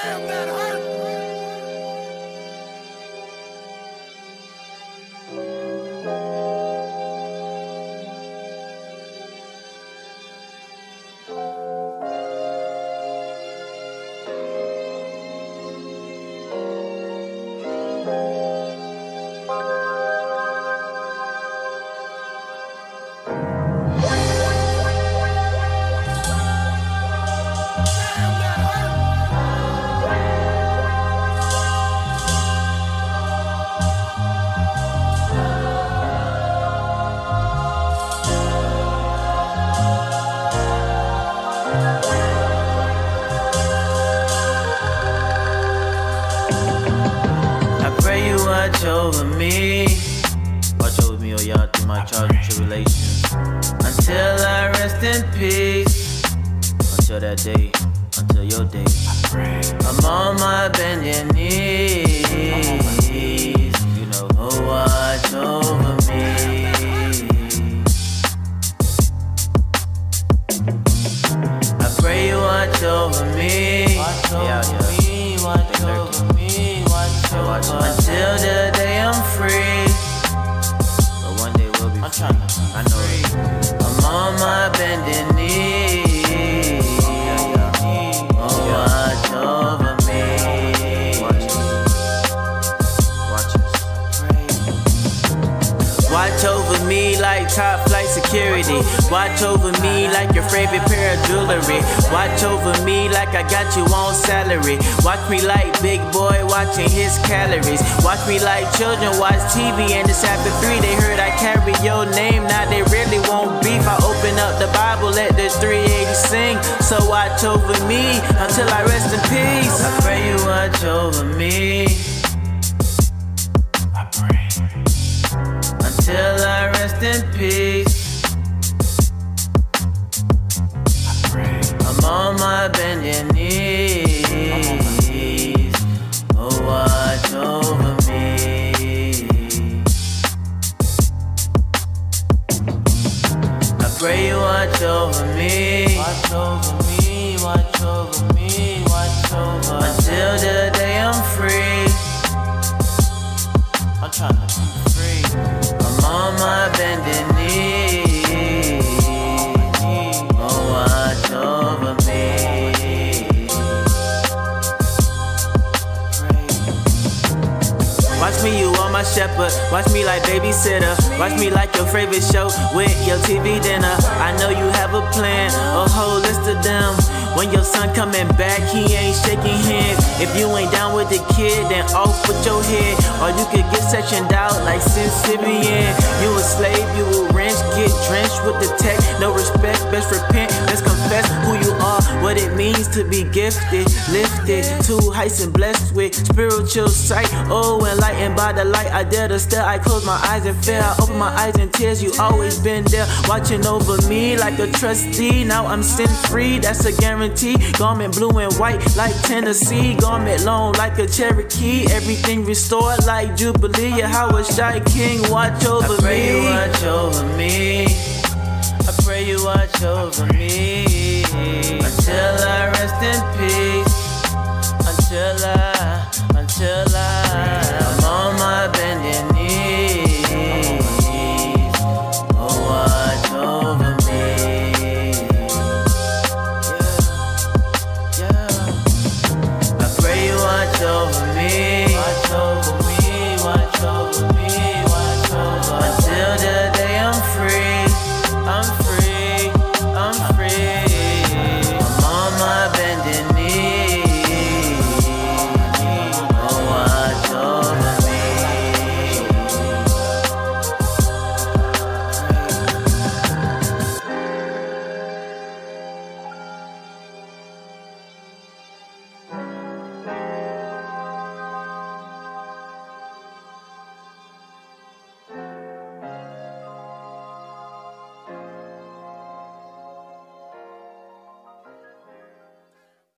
Damn, that hurt. Watch over me, oh y'all, through my trials and tribulations, until I rest in peace, until that day, until your day. I'm on my bending knees, you know, oh watch over me. I pray you watch over me, watch over me, watch over me, watch over me. Until the day I'm free, but one day we'll be free. I know it. I'm on my bending knees. Oh, watch over me. Watch us. Watch over me like top flight security. Watch over me like your favorite pair of jewelry. Watch over me like I got you on salary. Watch me like big boy watching his calories. Watch me like children watch TV and it's after 3. They heard I carry your name, now they really won't beef. I open up the Bible, let the 380 sing. So watch over me until I rest in peace. I pray you watch over me. I pray until I rest in peace. I'm on my bending knees. Oh, watch over me. I pray you watch over me. Watch over me, watch over me, watch over me. Until the day I'm free. I'm trying to be free. I'm on my bending knees. Oh, watch over me. Watch me, you are my shepherd. Watch me like babysitter. Watch me like your favorite show with your TV dinner. I know you have a plan, a whole list of them. When your son coming back, he ain't shaking hands. If you ain't down with the kid, then off with your head. Or you could get sectioned out like Sisyphean. You a slave, you a wrench, get drenched with the tech. No respect, best repent, let's confess who you are. What it means to be gifted, lifted to heights and blessed with spiritual sight. Oh, enlightened by the light, I dare to stare. I close my eyes and fear, I open my eyes in tears. You always been there, watching over me like a trustee. Now I'm sin free, that's a guarantee. Garment blue and white like Tennessee. Garment long like a Cherokee. Everything restored like Jubilee. Howard Shai King, watch over me. I pray you watch over me. I pray you watch over me. Until I rest in peace. Until I'm on my bending knees. Oh, watch over me. Yeah. I pray you watch over me. Watch over me.